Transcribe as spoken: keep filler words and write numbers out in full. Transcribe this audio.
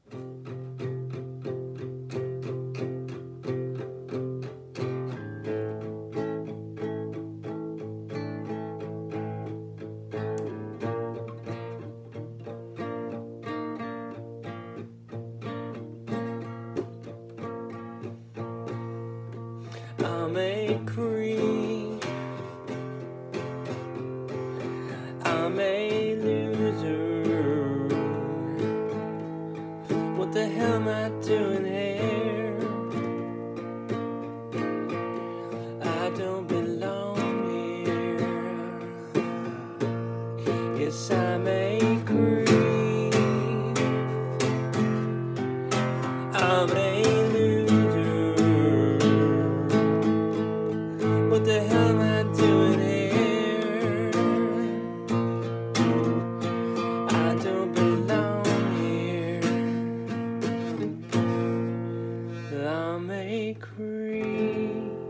I'm a creep, I'm a loser. What the hell am I doing here? I don't belong here. Yes, I'm a creep, I'm a what the hell am I doing here? I don't belong here. I'm a creep.